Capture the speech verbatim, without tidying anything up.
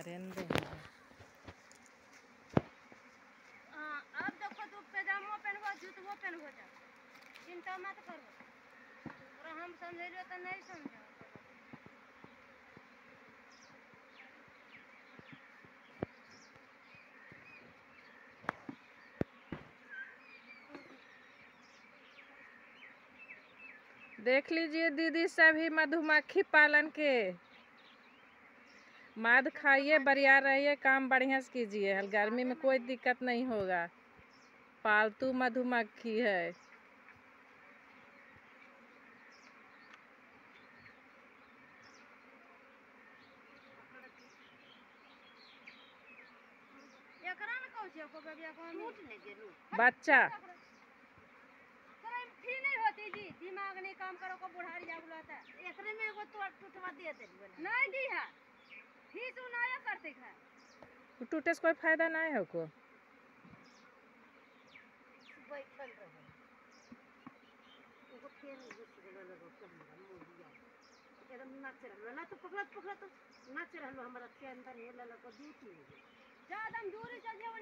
रेंदे हाँ अब देखो तू पैजामा पहनबो जूतबो पहनबो जा चिंता मत करो और हम समझेलियो तो नहीं समझो। देख लीजिए दीदी सभी मधुमक्खी पालन के मध खाइए, बढ़िया रहिए, काम बढ़िया से कीजिए। गर्मी में कोई दिक्कत नहीं होगा। पालतू मधुमक्खी है। बच्चा दिमाग नहीं काम करो को बुढ़ारी जागुला था एकरे में एगो तो टूटवा दे दे नहीं दी है ही तू नया करते है टूटे से कोई फायदा नहीं है को बैठल रहे एगो फेन घुस गेलो लगो कमरा मोरिया एकदम नाच रहलो ना तो पकड़त पकड़त नाच रहलो हमरा के अंदर हेला लगो ड्यूटी ज्यादा दूरी से